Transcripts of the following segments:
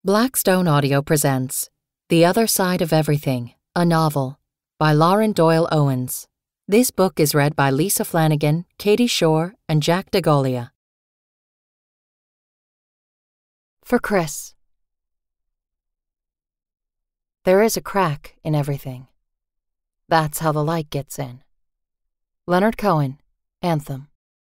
Blackstone Audio presents The Other Side of Everything, a novel, by Doyle Owens. This book is read by Lisa Flanagan, Katie Schorr, and Jack de Golia. For Chris. There is a crack in everything. That's how the light gets in. Leonard Cohen, Anthem.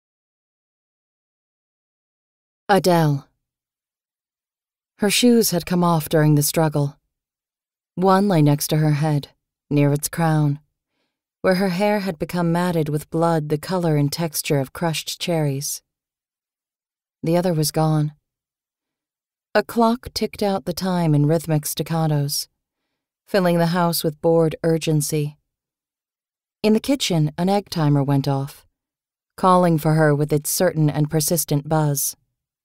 Adel. Her shoes had come off during the struggle. One lay next to her head, near its crown, where her hair had become matted with blood the color and texture of crushed cherries. The other was gone. A clock ticked out the time in rhythmic staccatos, filling the house with bored urgency. In the kitchen, an egg timer went off, calling for her with its certain and persistent buzz.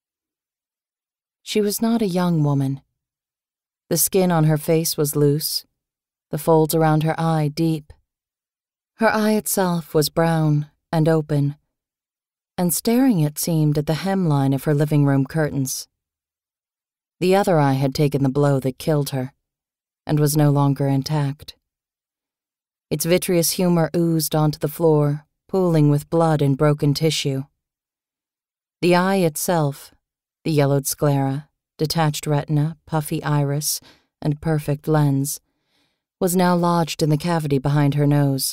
She was not a young woman. The skin on her face was loose, the folds around her eye deep. Her eye itself was brown and open, and staring, it seemed, at the hemline of her living room curtains. The other eye had taken the blow that killed her, and was no longer intact. Its vitreous humor oozed onto the floor, pooling with blood and broken tissue. The eye itself, the yellowed sclera, detached retina, puffy iris, and perfect lens, was now lodged in the cavity behind her nose.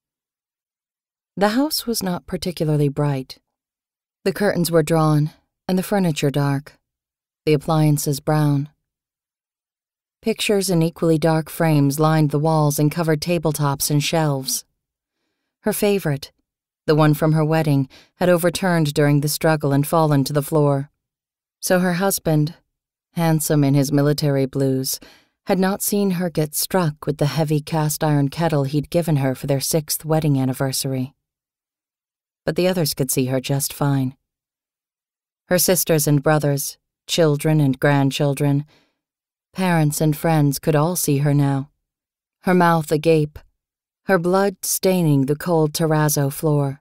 The house was not particularly bright. The curtains were drawn, and the furniture dark, the appliances brown. Pictures in equally dark frames lined the walls and covered tabletops and shelves. Her favorite, the one from her wedding, had overturned during the struggle and fallen to the floor. So her husband, handsome in his military blues, had not seen her get struck with the heavy cast-iron kettle he'd given her for their 6th wedding anniversary. But the others could see her just fine. Her sisters and brothers, children and grandchildren, parents and friends could all see her now, her mouth agape, her blood staining the cold terrazzo floor.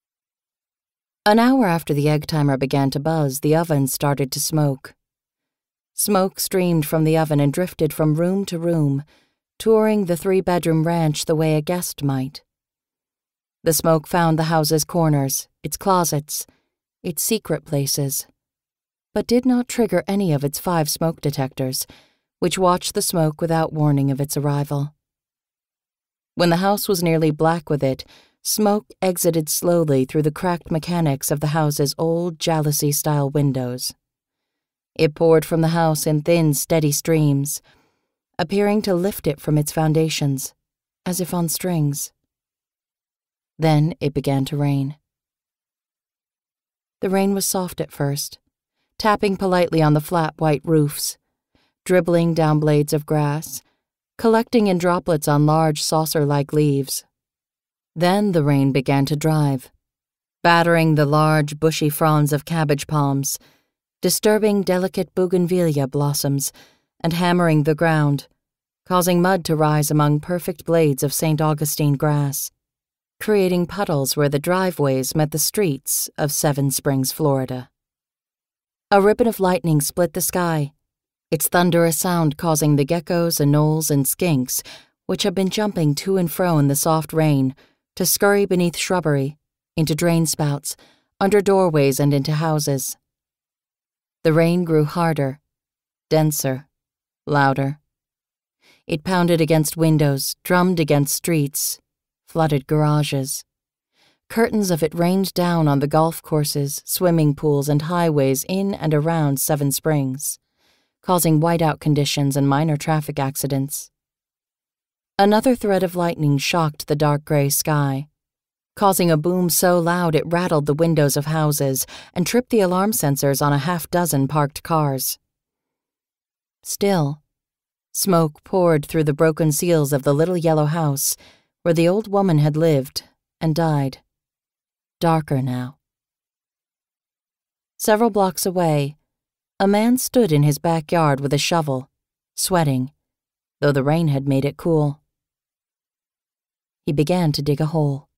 An hour after the egg timer began to buzz, the oven started to smoke. Smoke streamed from the oven and drifted from room to room, touring the 3-bedroom ranch the way a guest might. The smoke found the house's corners, its closets, its secret places, but did not trigger any of its 5 smoke detectors, which watched the smoke without warning of its arrival. When the house was nearly black with it, smoke exited slowly through the cracked mechanics of the house's old jalousie-style windows. It poured from the house in thin, steady streams, appearing to lift it from its foundations, as if on strings. Then it began to rain. The rain was soft at first, tapping politely on the flat white roofs, dribbling down blades of grass, collecting in droplets on large saucer-like leaves. Then the rain began to drive, battering the large, bushy fronds of cabbage palms, disturbing delicate bougainvillea blossoms, and hammering the ground, causing mud to rise among perfect blades of St. Augustine grass, creating puddles where the driveways met the streets of Seven Springs, Florida. A ribbon of lightning split the sky, its thunderous sound causing the geckos and gnolls and skinks, which had been jumping to and fro in the soft rain, to scurry beneath shrubbery, into drain spouts, under doorways and into houses. The rain grew harder, denser, louder. It pounded against windows, drummed against streets, flooded garages. Curtains of it rained down on the golf courses, swimming pools, and highways in and around Seven Springs, causing whiteout conditions and minor traffic accidents. Another thread of lightning shocked the dark gray sky, causing a boom so loud it rattled the windows of houses and tripped the alarm sensors on a half-dozen parked cars. Still, smoke poured through the broken seals of the little yellow house where the old woman had lived and died, darker now. Several blocks away, a man stood in his backyard with a shovel, sweating, though the rain had made it cool. He began to dig a hole.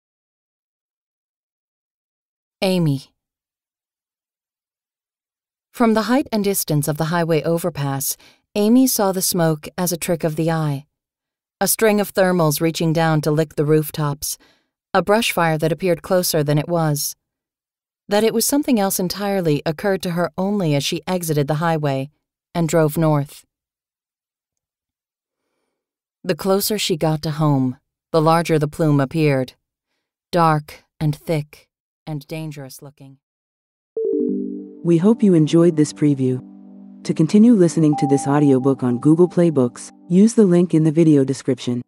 Amy. From the height and distance of the highway overpass, Amy saw the smoke as a trick of the eye. A string of thermals reaching down to lick the rooftops, a brush fire that appeared closer than it was. That it was something else entirely occurred to her only as she exited the highway and drove north. The closer she got to home, the larger the plume appeared, dark and thick and dangerous looking. We hope you enjoyed this preview. To continue listening to this audiobook on Google Play Books, use the link in the video description.